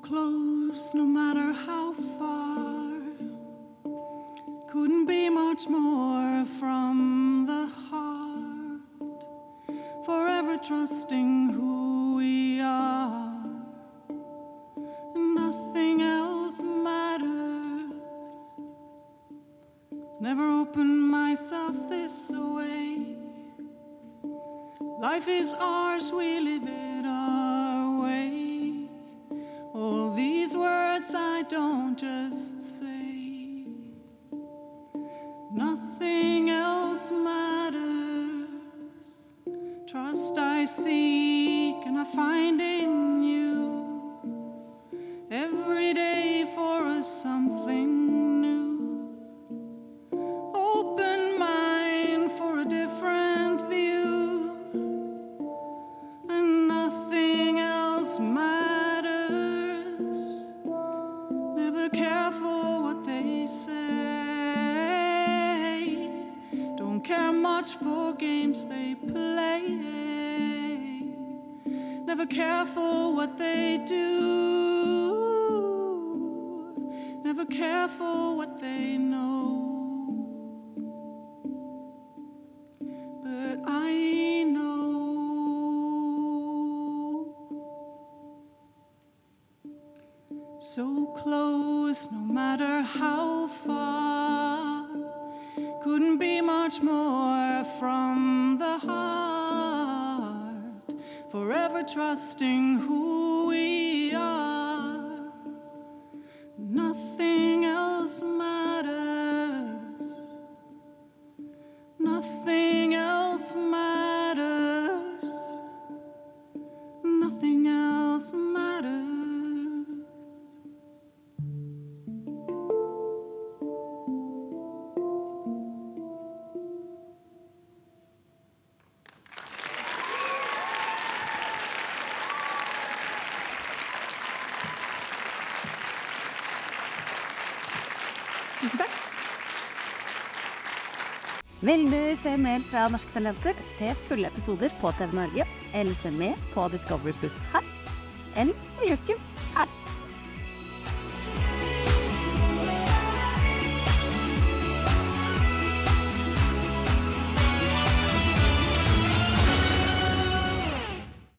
close, no matter how far. Couldn't be much more from the heart. Forever trusting who we are. Nothing else matters. Never opened myself this way. Life is ours, we live it our way. All these words I don't just say. Nothing else matters. Trust I seek and I find in you. Every day for us something new. Open mind for a different view. And nothing else matters. Never care for what they say. Don't care much for games they play. Never care for what they do. Never care for what they know. But I know. So close, no matter how far. Couldn't be much more from the heart. Forever trusting who we are. Nothing else matters. Nothing else matters. Nothing else matters. Tusen takk. Vil du se mer fra Norske Talenter? Se fulle episoder på TV Norge, eller se med på Discovery Plus her, eller på YouTube.